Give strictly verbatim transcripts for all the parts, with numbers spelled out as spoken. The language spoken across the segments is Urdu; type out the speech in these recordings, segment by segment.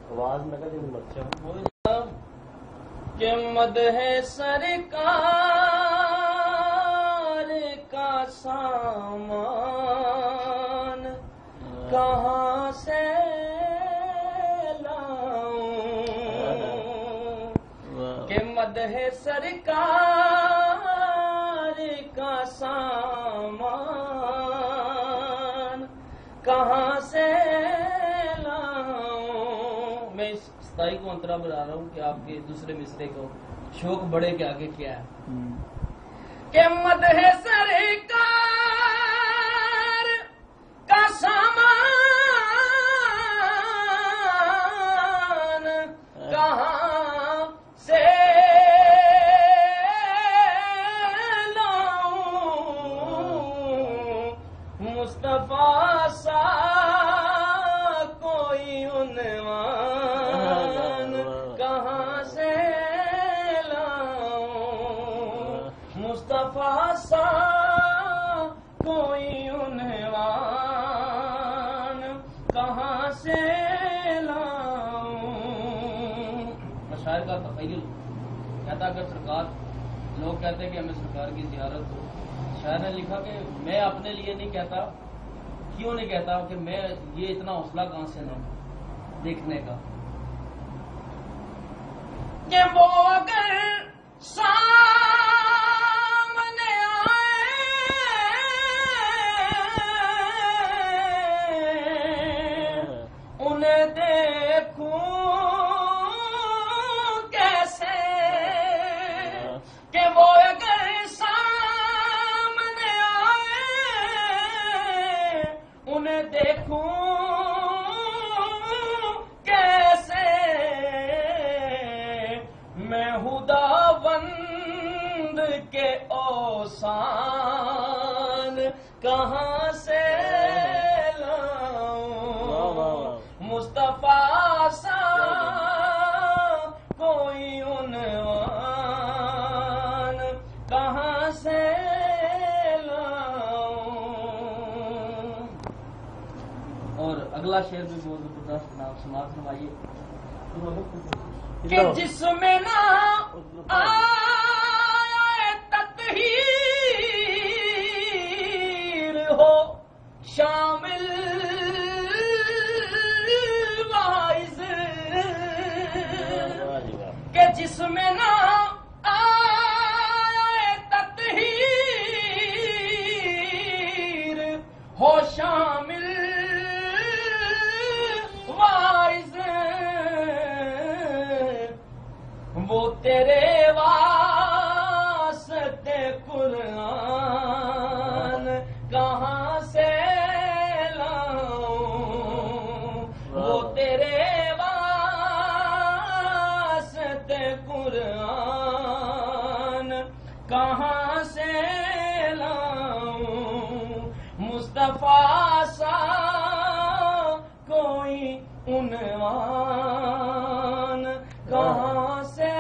آواز میں کہتے ہیں بچہ کہ مدح سرکار کا سامان کہاں سے لاؤں کہ مدح سرکار کا سامان کہاں سے لاؤں. میں اس ستائی کو انترا بنا رہا ہوں کہ آپ کے دوسرے مصرے کو شوق بڑے کے آگے کیا ہے کہ مدح سرکار کا سامان کہاں سے لاؤں مصطفیٰ سا کوئی عنوان کہاں سے لاؤں مصطفیٰ سا کوئی عنوان کہاں سے لاؤں. شاعر کا تخیل کہتا اگر سرکار لوگ کہتے ہیں کہ ہمیں سرکار کی زیارت ہو. شاعر نے لکھا کہ میں اپنے لیے نہیں کہتا. کیوں نہیں کہتا کہ میں یہ اتنا حوصلہ کہاں سے لوں دیکھنے کا کہ وہ اگر سامنے آئے انہیں دیکھوں کیسے کہ وہ اگر سامنے آئے انہیں دیکھوں کیسے میں خداوند کے اوسان کہاں سے لاؤں مصطفیٰ سا کوئی عنوان کہاں سے لاؤں. اور اگلا شعر بھی بہت زبردست نام سماعت فرمائیے کہ جس میں نہ آئے تطہیر ہو شامل واعظ کہ جس میں نہ آئے تطہیر ہو شامل واعظ وہ تیرے واسطے قرآن کہاں سے لاؤں وہ تیرے واسطے قرآن کہاں سے لاؤں مصطفیٰ سا کوئی عنوان کہاں سے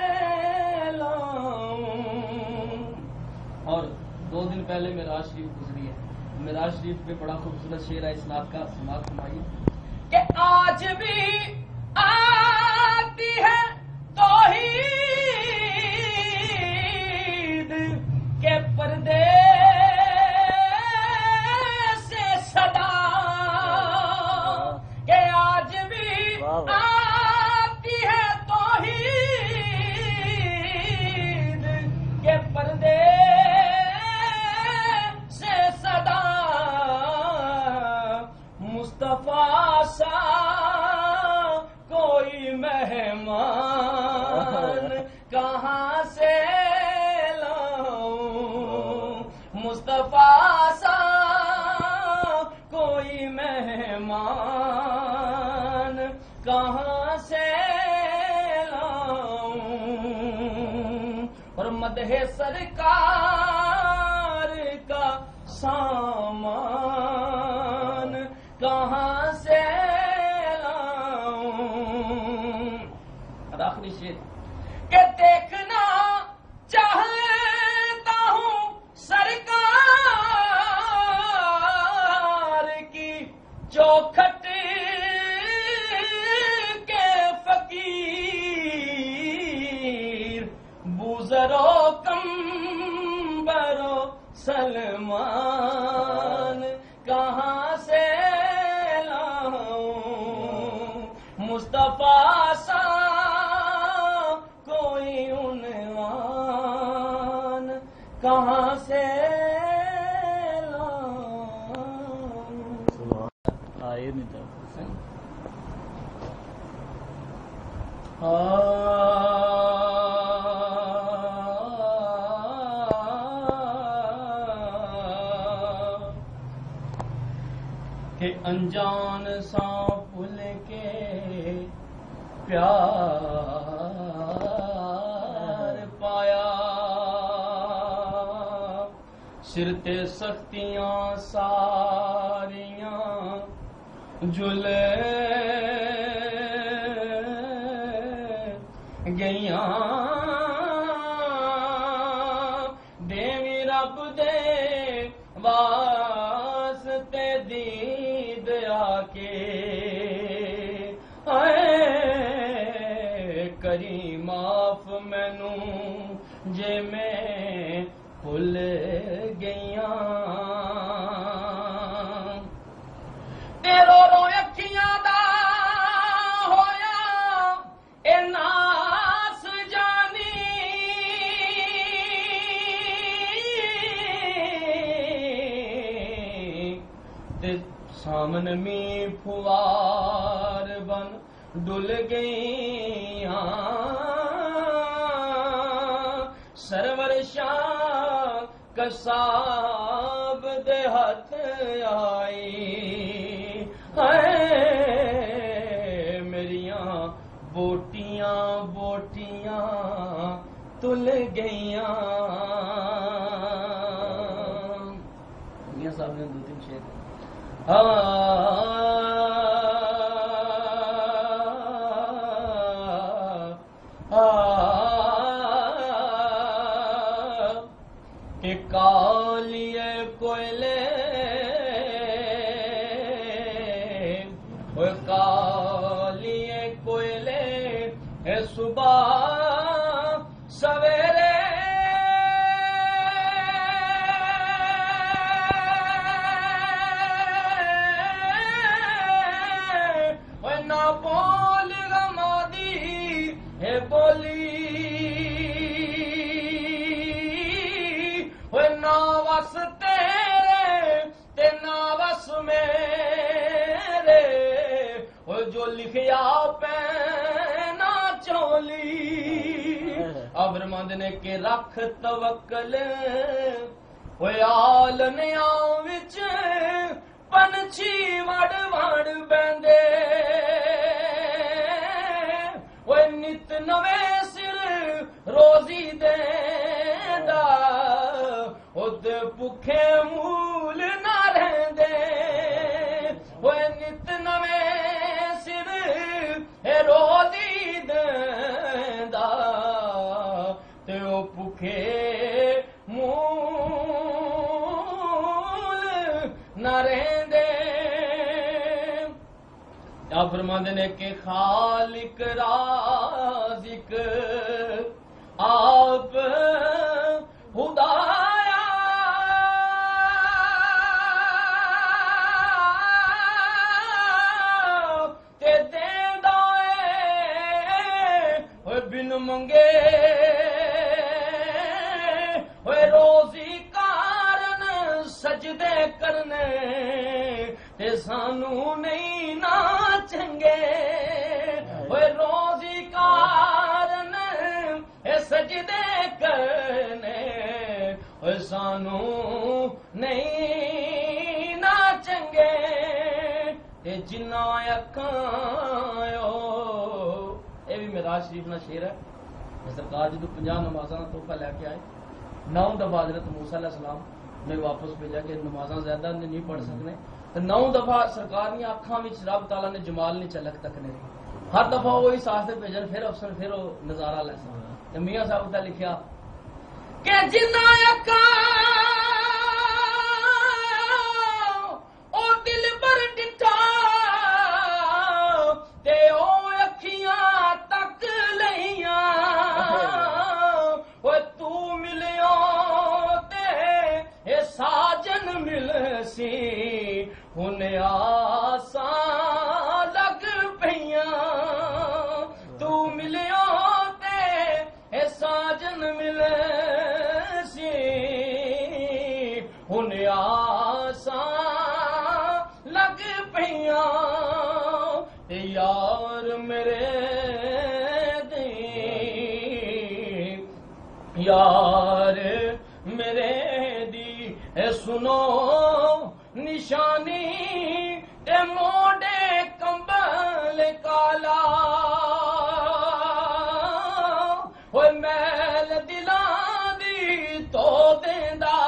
لاؤں. اور دو دن پہلے معراج شریف گزری ہے. معراج شریف پہ بڑا خوبصورت شعر ہے اس نعت کا سماعت فرمائیے کہ آج بھی آتی ہے توحید کے پردے سے صدا کہ آج بھی آتی ہے توحید کے پردے سے صدا مصطفیٰ سا کوئی مہمان کہاں سے لاؤں مصطفیٰ سا کوئی مہمان کہاں سے لاؤں. اور مدح سرکار کا سامان کہاں سے لاؤں. اور آخری شعر کہ دیکھنا چاہتا ہوں سرکار کی چوکھٹ کے برو کم برو سلمان کہاں سے لاؤں مصطفیٰ سا کوئی عنوان کہاں سے لاؤں. آئے نہیں تھا کہ انجان سا پھول کے پیار پایا سرتے سختیاں ساریاں جلے گئیاں دیوی رب دے واسطے دید آ کے اے کریم معاف مینوں جے میں بھول گئیاں تیرو رو اکھیاں دا ہویا اے ناس جانی تے سامن می پھوار بن ڈل گئیاں سرور شاہ کساب دے ہاتھ آئی اے میریاں بوٹیاں بوٹیاں تل گئیاں. میاں صاحب نے دو تین شعر کہ کالیے کوئلے وہ کالیے کوئلے ہے صبح سویرے وہ نہ بول غمادی ہے بولی وس تیرے تے نا وس میرے وہ جو لکھیا پینا چولی ابرمند نے کہ رکھ توکل وہ آل نیاں وچ پنچھی وڑ وڑ بیندے وہ نت نویں سر روزی دیندا بکھے مول نہ رہندے وہ نت نویں سر روزی دیندا تے او بکھے مول نہ رہندے. آپ فرماندے نے کہ خالق رازق آپ خدا بن منگے ہوئے روزی کارن سجدے کرنے تے سانو نہیں نا چنگے ہوئے روزی کارن سجدے کرنے ہوئے سانو نہیں نا چنگے تے جنہ اکھاں یہ بھی معراج شریف نہ شعر ہے. سرکار جدو پنجاہ نمازاں تحفہ لے کے آئے نو دفعہ حضرت موسیٰ علیہ السلام نے واپس بھیجا کہ نمازاں زیادہ نہیں پڑھ سکنے تو نو دفعہ سرکار نے اکھاں وچ رب تعالیٰ نے جمال نہیں چلک تک نہیں رہی ہر دفعہ وہی ساس دے بھیجن پھر افسر پھر وہ نظارہ لے سکتا. میاں صاحب نے لکھیا کہ جنہ اکھاں او دل بر ڈٹھا تے او اکھیاں تک لئیاں وہ تو یار میرے دی یار میرے دی اے سنو نشانی تے موڈے کمبل کالا ہوئے میل دلاں دی تو دیندا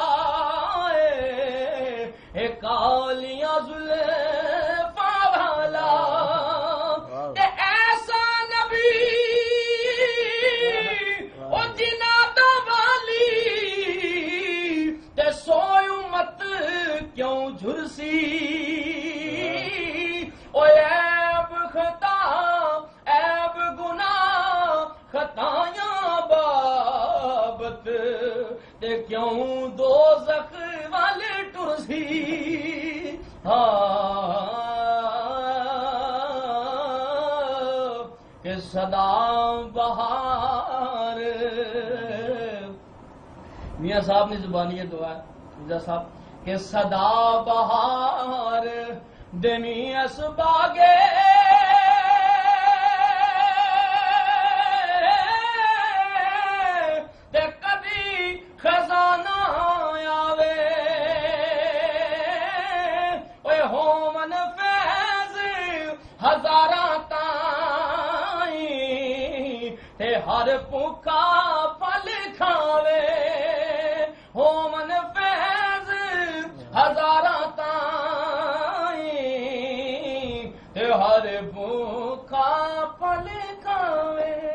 اے کالیاں زلفاں والا تے ایسا نبی او جناں دا والی تے سوئی امت کیوں جھرسی او عیب خطا عیب گناہ خطایاں بابت تے کیوں دوزخ والے ٹرسی ہاں کہ صدا بہار میاں صاحب نے زبانی یہ دعا ہے مرزا صاحب کہ صدا بہار دمی اس باغے تے کبھی خزانہ آوے اوے ہومن فیض ہزاراں تائیں تے ہر بھوکا پھل کھاوے ہومن فیض ہزاراں تائیں تے ہر بھوکا پھل کھاوے